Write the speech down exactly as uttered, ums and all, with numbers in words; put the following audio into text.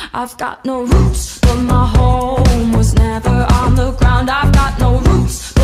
I've got no roots, but my home was never on the ground. I've got no roots,